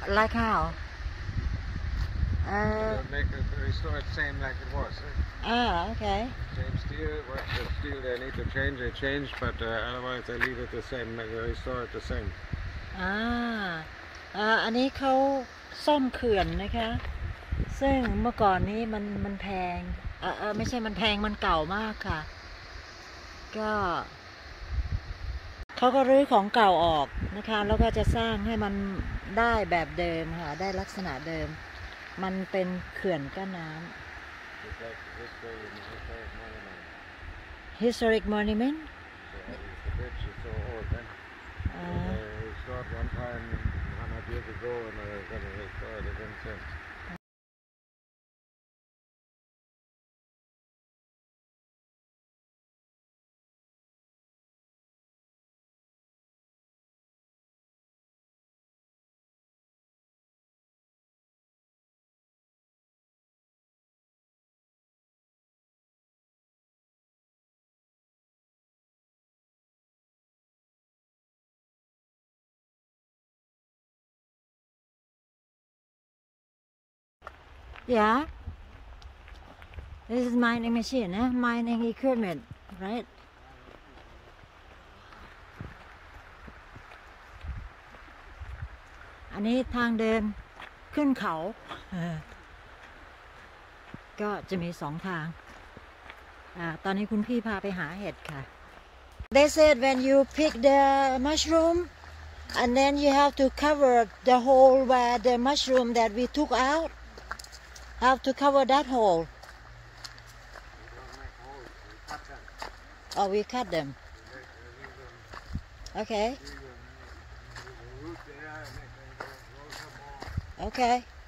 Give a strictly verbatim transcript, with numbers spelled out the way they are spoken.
Like how? Uh, make it restore it same like it was. Eh? Ah, okay. Same steel. What the steel they need to change, they change, but uh, otherwise they leave it the same. They restore it the same. อ่าอ่าอันนี้เขาซ่อมเขื่อนนะคะซึ่งเมื่อก่อนนี้มันมันแพงเออเออไม่ใช่มันแพงมันเก่ามากค่ะก็เขาก็รื้อของเก่าออกนะคะแล้วก็จะสร้างให้มันได้แบบเดิมค่ะได้ลักษณะเดิมมันเป็นเขื่อนกั้นน้ำ historic monument The bridge is so old, then. So they restored one time one hundred years ago, and they're going to restore it again since. Yeah, this is mining machine, eh? Mining equipment, right? อันนี้ทางเดินขึ้นเขาก็จะมีสองทางอ่าตอนนี้คุณพี่พาไปหาเห็ดค่ะ They said when you pick the mushroom and then you have to cover the hole where the mushroom that we took out have to cover that hole. Oh, we cut them. Okay. Okay.